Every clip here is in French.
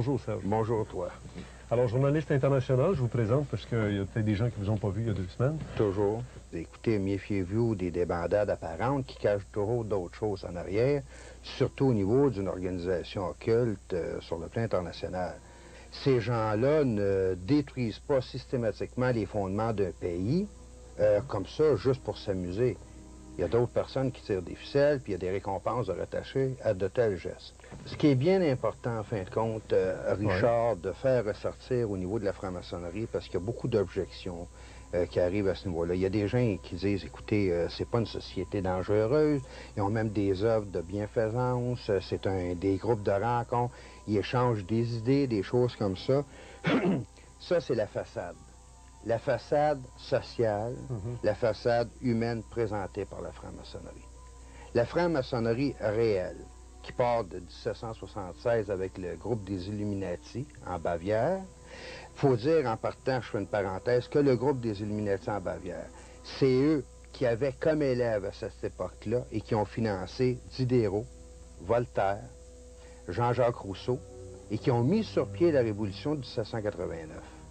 Bonjour Serge. Bonjour toi. Alors, journaliste international, je vous présente parce qu'il y a peut-être des gens qui ne vous ont pas vu il y a 2 semaines. Toujours. Écoutez, méfiez-vous des débandades apparentes qui cachent toujours d'autres choses en arrière, surtout au niveau d'une organisation occulte sur le plan international. Ces gens-là ne détruisent pas systématiquement les fondements d'un pays comme ça, juste pour s'amuser. Il y a d'autres personnes qui tirent des ficelles, puis il y a des récompenses de rattacher à de tels gestes. Ce qui est bien important, en fin de compte, Richard, de faire ressortir au niveau de la franc-maçonnerie, parce qu'il y a beaucoup d'objections qui arrivent à ce niveau-là. Il y a des gens qui disent, écoutez, c'est pas une société dangereuse, ils ont même des œuvres de bienfaisance, c'est des groupes de rencontres, ils échangent des idées, des choses comme ça. Ça, c'est la façade. La façade sociale, la façade humaine présentée par la franc-maçonnerie. La franc-maçonnerie réelle, qui part de 1776 avec le groupe des Illuminati en Bavière, il faut dire en partant, je fais une parenthèse, que le groupe des Illuminati en Bavière, c'est eux qui avaient comme élèves à cette époque-là et qui ont financé Diderot, Voltaire, Jean-Jacques Rousseau et qui ont mis sur pied la Révolution de 1789.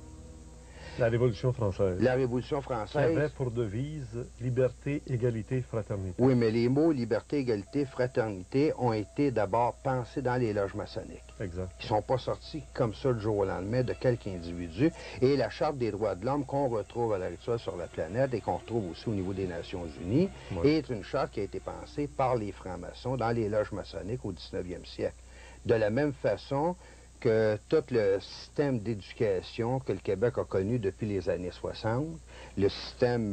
La Révolution française. La Révolution française. Qui avait pour devise liberté, égalité, fraternité. Oui, mais les mots liberté, égalité, fraternité ont été d'abord pensés dans les loges maçonniques. Exact. Ils ne sont pas sortis comme ça du jour au lendemain de quelque individu. Et la Charte des droits de l'homme qu'on retrouve à l'heure actuelle sur la planète et qu'on retrouve aussi au niveau des Nations Unies est une charte qui a été pensée par les francs-maçons dans les loges maçonniques au 19e siècle. De la même façon que tout le système d'éducation que le Québec a connu depuis les années 60, le système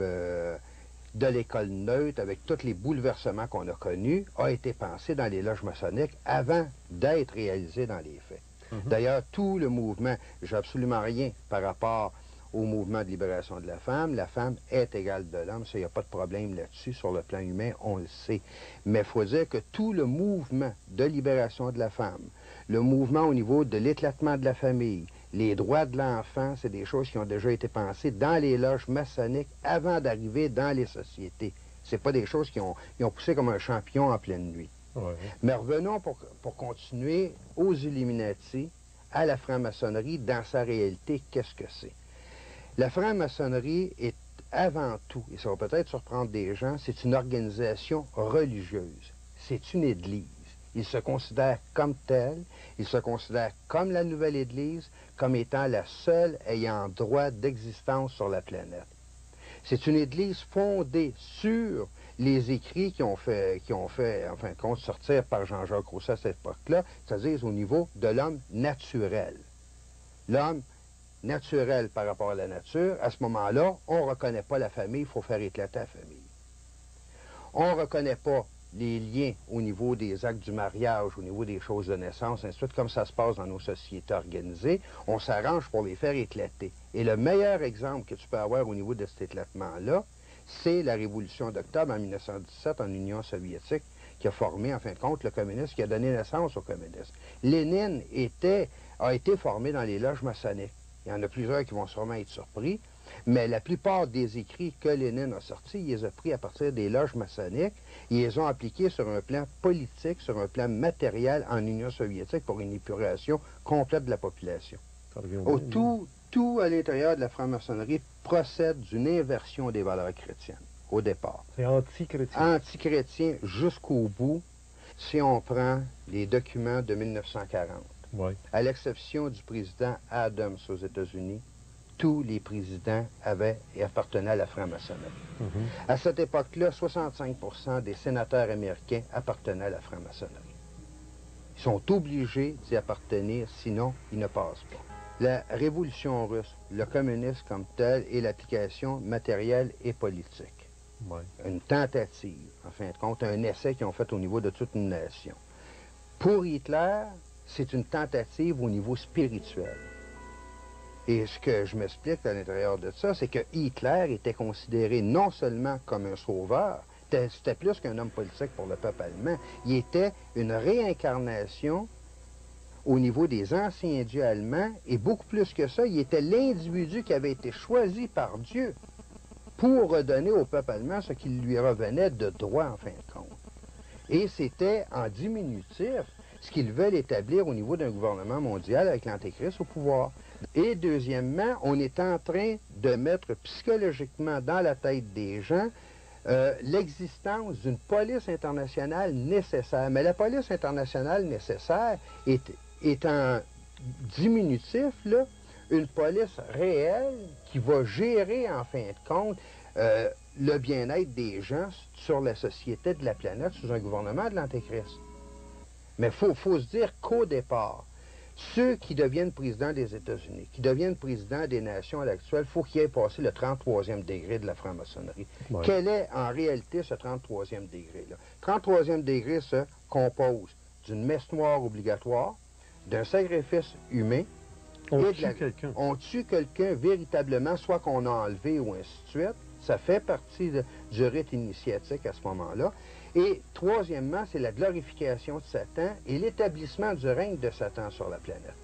de l'école neutre, avec tous les bouleversements qu'on a connus, a été pensé dans les loges maçonniques avant d'être réalisé dans les faits. D'ailleurs, tout le mouvement, j'ai absolument rien par rapport au mouvement de libération de la femme est égale de l'homme, ça, il n'y a pas de problème là-dessus, sur le plan humain, on le sait. Mais il faut dire que tout le mouvement de libération de la femme, le mouvement au niveau de l'éclatement de la famille, les droits de l'enfant, c'est des choses qui ont déjà été pensées dans les loges maçonniques avant d'arriver dans les sociétés. C'est pas des choses qui ont poussé comme un champignon en pleine nuit. Ouais. Mais revenons pour continuer aux Illuminati, à la franc-maçonnerie, dans sa réalité, qu'est-ce que c'est? La franc-maçonnerie est avant tout, et ça va peut-être surprendre des gens, c'est une organisation religieuse. C'est une église. Ils se considèrent comme telle, ils se considèrent comme la nouvelle Église, comme étant la seule ayant droit d'existence sur la planète. C'est une Église fondée sur les écrits qui ont fait en fin de compte, sortir par Jean-Jacques Rousseau à cette époque-là, c'est-à-dire au niveau de l'homme naturel. L'homme naturel par rapport à la nature, à ce moment-là, on ne reconnaît pas la famille, il faut faire éclater la famille. On ne reconnaît pas les liens au niveau des actes du mariage, au niveau des choses de naissance, ainsi de suite, comme ça se passe dans nos sociétés organisées, on s'arrange pour les faire éclater. Et le meilleur exemple que tu peux avoir au niveau de cet éclatement-là, c'est la Révolution d'octobre en 1917 en Union soviétique, qui a formé, en fin de compte, le communisme, qui a donné naissance au communisme. Lénine a été formé dans les loges maçonniques. Il y en a plusieurs qui vont sûrement être surpris, mais la plupart des écrits que Lénine a sortis, il les a pris à partir des loges maçonniques, ils les ont appliqués sur un plan politique, sur un plan matériel en Union soviétique pour une épuration complète de la population. Tout à l'intérieur de la franc-maçonnerie procède d'une inversion des valeurs chrétiennes, au départ. C'est anti-chrétien. Anti-chrétien jusqu'au bout, si on prend les documents de 1940. Oui. À l'exception du président Adams aux États-Unis, tous les présidents avaient et appartenaient à la franc-maçonnerie. À cette époque-là, 65% des sénateurs américains appartenaient à la franc-maçonnerie. Ils sont obligés d'y appartenir, sinon ils ne passent pas. La révolution russe, le communisme comme tel, est l'application matérielle et politique. Oui. Une tentative, en fin de compte, un essai qu'ils ont fait au niveau de toute une nation. Pour Hitler, c'est une tentative au niveau spirituel. Et ce que je m'explique à l'intérieur de ça, c'est que Hitler était considéré non seulement comme un sauveur, c'était plus qu'un homme politique pour le peuple allemand, il était une réincarnation au niveau des anciens dieux allemands, et beaucoup plus que ça, il était l'individu qui avait été choisi par Dieu pour redonner au peuple allemand ce qui lui revenait de droit, en fin de compte. Et c'était en diminutif, ce qu'ils veulent établir au niveau d'un gouvernement mondial avec l'Antéchrist au pouvoir. Et deuxièmement, on est en train de mettre psychologiquement dans la tête des gens l'existence d'une police internationale nécessaire. Mais la police internationale nécessaire est en diminutif, là, une police réelle qui va gérer, en fin de compte, le bien-être des gens sur la société de la planète sous un gouvernement de l'Antéchrist. Mais il faut se dire qu'au départ, ceux qui deviennent présidents des États-Unis, qui deviennent présidents des nations à l'actuel, il faut qu'ils aient passé le 33e degré de la franc-maçonnerie. Ouais. Quel est en réalité ce 33e degré-là? Le 33e degré se compose d'une messe noire obligatoire, d'un sacrifice humain, on tue quelqu'un véritablement, soit qu'on a enlevé ou ainsi de suite. Ça fait partie du rite initiatique à ce moment-là. Et troisièmement, c'est la glorification de Satan et l'établissement du règne de Satan sur la planète.